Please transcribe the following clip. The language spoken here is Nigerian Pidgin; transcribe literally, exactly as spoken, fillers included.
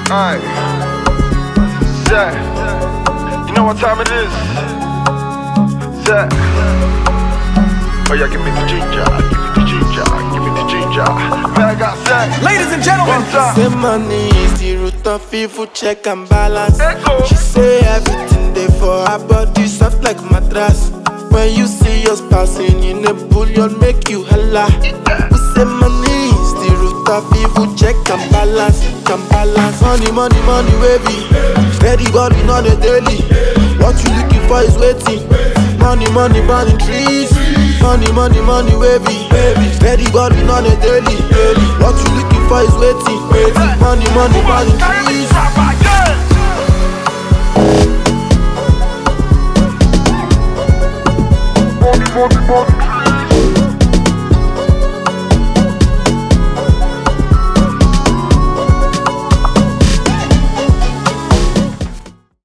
Alright. Zach. You know what time it is? Zach. Oh yeah, give me the ginger, give me the ginger, give me the ginger. Man, I got Zach. Ladies and gentlemen, say money is the root of evil, check and balance. She say everything there for her body soft like mattress. When you see us passing in a bullion, make you holla. We say money is the root of evil, check and balance, can balance. Money, money, money, wavy. Steady body on the daily. What you looking for is waiting. Money, money, burning trees. Money, money, money, wavy. Steady body on the daily. What you looking for is waiting. Money, money, burning trees. Money, money, money.